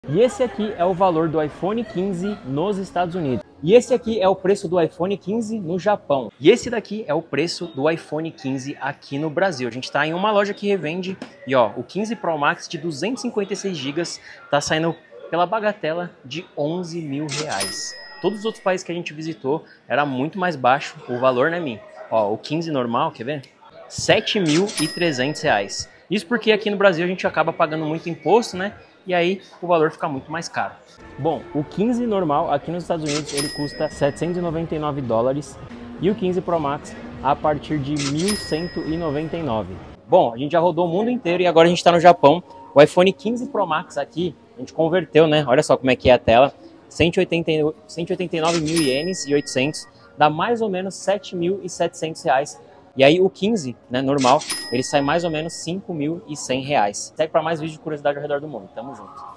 E esse aqui é o valor do iPhone 15 nos Estados Unidos. E esse aqui é o preço do iPhone 15 no Japão. E esse daqui é o preço do iPhone 15 aqui no Brasil. A gente está em uma loja que revende e ó, o 15 Pro Max de 256 GB tá saindo pela bagatela de 11 mil reais. Todos os outros países que a gente visitou era muito mais baixo o valor, né, Min? Ó, o 15 normal, quer ver? R$ 7.300. Isso porque aqui no Brasil a gente acaba pagando muito imposto, né? E aí o valor fica muito mais caro. Bom, o 15 normal aqui nos Estados Unidos ele custa 799 dólares e o 15 Pro Max a partir de 1.199. Bom, a gente já rodou o mundo inteiro e agora a gente está no Japão. O iPhone 15 Pro Max aqui, a gente converteu, né? Olha só como é que é a tela. 189 mil ienes e 800, dá mais ou menos 7.700 reais. E aí o 15, né, normal, ele sai mais ou menos 5.100 reais. Segue para mais vídeos de curiosidade ao redor do mundo. Tamo junto.